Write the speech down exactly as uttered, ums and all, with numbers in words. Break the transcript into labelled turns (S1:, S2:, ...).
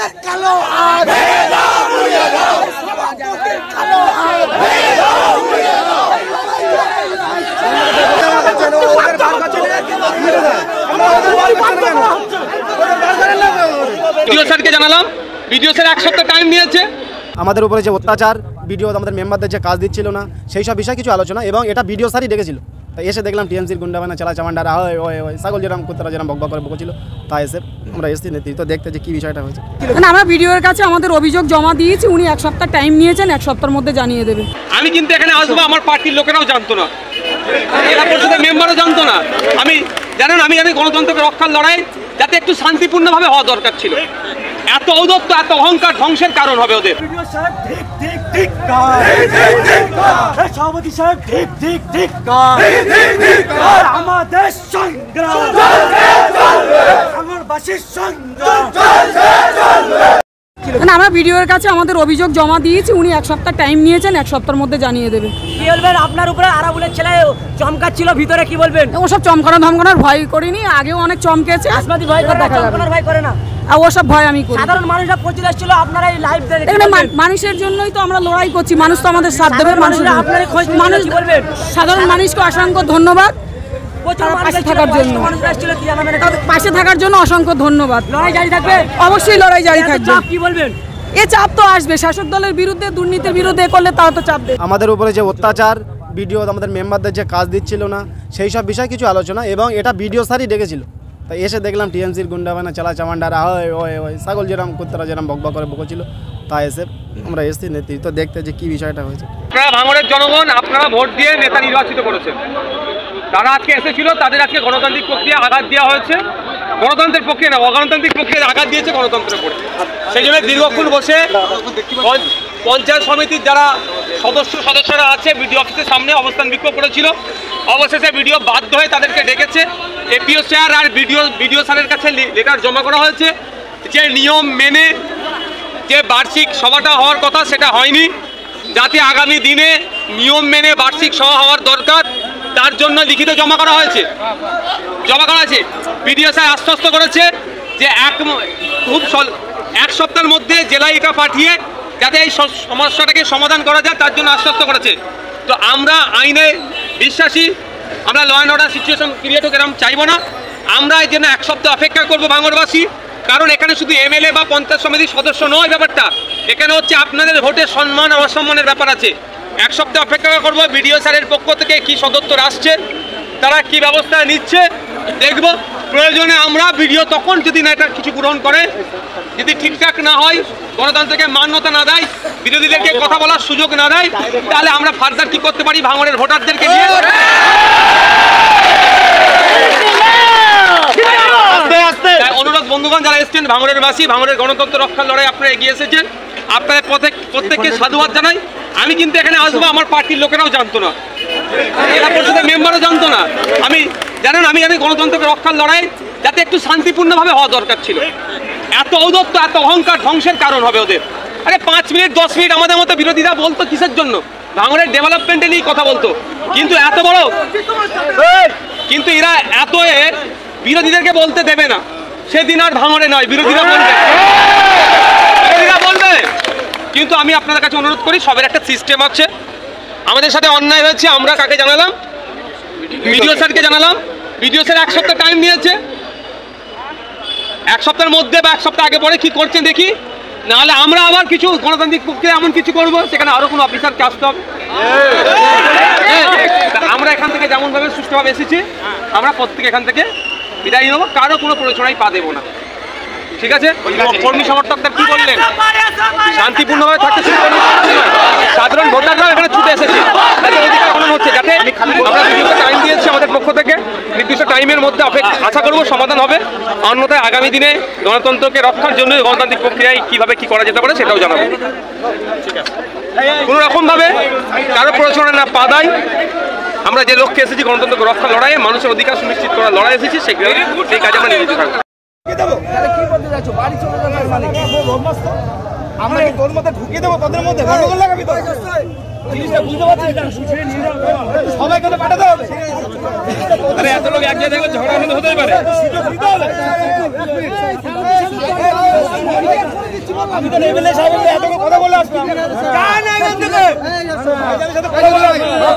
S1: কালো হাত কালো হাত
S2: ভিডিও স্যারকে জানালাম, ভিডিও স্যার এক সপ্তাহ টাইম নিয়েছে।
S3: আমাদের উপরে যে অত্যাচার, ভিডিও আমাদের মেম্বারদের যে কাজ দিচ্ছিল না, সেই সব বিষয়ে কিছু আলোচনা, এবং এটা ভিডিও স্যারই ডেকেছিল। তাই এসে দেখলাম টিএমসির গুন্ডাবানা চালা চামান্ডারা হয় ওই ওই ছাগল যেরকম কুত্তারা যেরকম বকবক করে বকেছিল, তাই এসে আমরা এসেছি নেতৃত্ব দেখতে যে কী বিষয়টা হয়েছে।
S4: না, আমরা ভিডিওর কাছে আমাদের অভিযোগ জমা দিয়েছি, উনি এক সপ্তাহ টাইম নিয়েছেন, এক সপ্তাহের মধ্যে জানিয়ে দেবে।
S2: আমি কিন্তু এখানে আসবো, আমার পার্টির লোকেরাও জানতো না, জেলা পরিষদের মেম্বারও জানতো না। আমি জানেন, আমি জানি গণতন্ত্রকে রক্ষার লড়াই যাতে একটু শান্তিপূর্ণভাবে হওয়া দরকার ছিল। এত ঔদত্ত, এত অহংকার ধ্বংসের কারণ হবে ওদের।
S1: সভাপতি সাহেব ঠিক ঠিক ঠিক আমাদের সংগ্রাম, আমার বাসীর সংগ্রাম।
S4: না, আমরা ভিডিওর কাছে আমাদের অভিযোগ জমা দিয়েছি, উনি এক সপ্তাহ টাইম নিয়েছেন, এক সপ্তাহের মধ্যে জানিয়ে দেবে।
S5: কি বলবেন আপনার উপরে আরাবুলের ছেলে চমকাচ্ছিল ভিতরে, কি বলবেন?
S4: ওসব চমকানো ধমকানোর ভয় করিনি, আগেও অনেক চমকেছে।
S5: আসমাদি ভয় করে,
S4: দেখা যাবে,
S5: ভয় করে না।
S4: আর ওসব ভয় আমি করি।
S5: সাধারণ মানুষরা প্রচুর এসেছিল, আপনারা এই লাইভ দেখে
S4: মানুষের জন্যই তো আমরা লড়াই করছি, মানুষ তো আমাদের সাথ দেবে। মানুষরা
S5: আপনারা খোঁজ
S4: মানুষ
S5: বলবেন,
S4: সাধারণ মানুষকে অসংখ্য ধন্যবাদ পাশে থাকার জন্য, পাশে থাকার জন্য অসংখ্য ধন্যবাদ।
S5: লড়াই জারি থাকবে,
S4: অবশ্যই লড়াই জারি থাকবে।
S5: কি বলবেন?
S4: এ চাপ তো আসবে, শাসক দলের বিরুদ্ধে, দুর্নীতির বিরুদ্ধে করলে তাও তো চাপ দেবে।
S3: আমাদের উপরে যে অত্যাচার, ভিডিও আমাদের মেম্বারদের যে কাজ দিচ্ছিল না, সেই সব বিষয়ে কিছু আলোচনা, এবং এটা ভিডিও স্যারই ডেকেছিল। তাই এসে দেখলাম টিএমসির গুন্ডাবানা চালা চামান্ডারা হয় ওই ওই ছাগল যেরকম কুত্তারা যেরকম বকবক করে বকেছিল, তাই এসে আমরা এসেছি নেতৃত্ব দেখতে যে কী বিষয়টা হয়েছে।
S2: আপনারা ভাঙড়ের জনগণ, আপনারা ভোট দিয়ে নেতা নির্বাচিত করেছেন। তারা আজকে এসেছিল, তাদের আজকে গণতান্ত্রিক প্রক্রিয়া আঘাত দেওয়া হয়েছে। গণতন্ত্রের পক্ষে না, অগণতান্ত্রিক প্রক্রিয়া আঘাত দিয়েছে গণতন্ত্রের উপরে। সেই জন্য দীর্ঘক্ষণ বসে পঞ্চায়েত সমিতির যারা সদস্য সদস্যরা আছে বিডিও অফিসের সামনে অবস্থান বিক্ষোভ করেছিল। অবশেষে বিডিও বাধ্য হয়ে তাদেরকে ডেকেছে। এপিও স্যার আর বিডিও বিডিও স্যারের কাছে লেটার জমা করা হয়েছে যে নিয়ম মেনে যে বার্ষিক সভাটা হওয়ার কথা সেটা হয়নি, যাতে আগামী দিনে নিয়ম মেনে বার্ষিক সভা হওয়ার দরকার, তার জন্য লিখিত জমা করা হয়েছে জমা করা হয়েছে বিডিও স্যার আশ্বস্ত করেছে যে এক খুব এক সপ্তাহের মধ্যে জেলায় এটা পাঠিয়ে যাতে এই সমস্যাটাকে সমাধান করা যায় তার জন্য আশ্বস্ত করেছে। তো আমরা আইনে বিশ্বাসী, আমরা law and order situation create হোক এরকম চাইবো না। আমরা এই জন্য এক সপ্তাহ অপেক্ষা করবো ভাঙড়বাসী, কারণ এখানে শুধু এমএলএ বা পঞ্চায়েত সমিতির সদস্য নয় ব্যাপারটা, এখানে হচ্ছে আপনাদের ভোটের সম্মান আর অসম্মানের ব্যাপার আছে। এক সপ্তাহ অপেক্ষা করবো, বিডিও স্যারের পক্ষ থেকে কি সদস্যরা আসছে, তারা কি ব্যবস্থা নিচ্ছে দেখব। প্রয়োজনে আমরা বিডিও তখন যদি না এটা কিছু গ্রহণ করে, যদি ঠিকঠাক না হয়, গণতন্ত্রকে মান্যতা না দেয়, বিরোধীদেরকে কথা বলার সুযোগ না দেয়, তাহলে আমরা ফার্দার কি করতে পারি ভাঙড়ের ভোটারদেরকে নিয়ে অনুরোধ। বন্ধুগণ যারা এসছেন, ভাঙড়ের বাসী, ভাঙড়ের গণতন্ত্র রক্ষার লড়াই আপনারা এগিয়ে এসেছেন, আপনাদের প্রত্যেক প্রত্যেককে সাধুবাদ জানাই। আমি কিন্তু এখানে আসবো, আমার পার্টির লোকেরাও জানতো না, জেলা পরিষদের মেম্বারও জানতো না। আমি জানেন, আমি জানি গণতন্ত্রকে রক্ষার লড়াই যাতে একটু শান্তিপূর্ণভাবে হওয়া দরকার ছিল। এত ঔদত্ত, এত অহংকার ধ্বংসের কারণ হবে ওদের। আরে পাঁচ মিনিট দশ মিনিট আমাদের মতো বিরোধীরা বলতো কিসের জন্য, ভাঙড়ের ডেভেলপমেন্টে নিয়ে কথা বলতো, কিন্তু এত বড় কিন্তু এরা এত বিরোধীদেরকে বলতে দেবে না। সেদিন আর ভাঙড়ে নয়, বিরোধীরা বলবে, বিরোধীরা বলবে। কিন্তু আমি আপনাদের কাছে অনুরোধ করি, সবের একটা সিস্টেম আছে। আমাদের সাথে অন্যায় হয়েছে, আমরা কাকে জানালাম? বিডিও স্যারকে জানালাম। বিডিও স্যার এক সপ্তাহ টাইম নিয়েছে, এক সপ্তাহের মধ্যে বা এক সপ্তাহ আগে পরে কি করছেন দেখি, নাহলে আমরা আবার কিছু গণতান্ত্রিক পক্ষে এমন কিছু করবো সেখানে আরো কোনো অফিসারকে আসতে হবে। আমরা এখান থেকে যেমন ভাবে সুষ্ঠুভাবে এসেছি, আমরা প্রত্যেকে এখান থেকে বিদায় নেবো, কারো কোনো প্ররোচনায় পা দেবো না। ঠিক আছে? কর্মী সমর্থকদের কি বললেন, শান্তিপূর্ণভাবে থাকতে সাধারণ ভোটাররাও এখানে ছুটে এসেছে, তাদের অধিকার পালন হচ্ছে, যাতে আমরা বিভিন্ন টাইম দিয়েছি আমাদের পক্ষ থেকে, নির্দিষ্ট টাইমের মধ্যে আশা করবো সমাধান হবে। অন্যথায় আগামী দিনে গণতন্ত্রকে রক্ষার জন্য গণতান্ত্রিক প্রক্রিয়ায় কিভাবে কি করা যেতে পারে সেটাও জানাবো। কোনো রকম ভাবে কারো প্ররোচনা না পা দেয়, আমরা যে লক্ষ্যে এসেছি গণতন্ত্রকে রক্ষার লড়াইয়ে, মানুষের অধিকার সুনিশ্চিত করার লড়াই এসেছি, সেই সেই কাজে আমরা নিয়োজিত থাকবো।
S1: আমরা কি তোর মধ্যে ঢুকিয়ে দেবো, তাদের মধ্যে গন্ডগোল লাগাবি তো? জিনিসটা বুঝতে পারছিস, সবাইকে তো পাঠাতে হবে। আরে এত লোক এক জায়গায় ঝগড়া হতেই পারে। আমি তো এমএলএ সাহেবের সাথে এত কথা বলে আসলাম। কার না এখান থেকে? ভাইজানের সাথে কথা বলে আসলাম।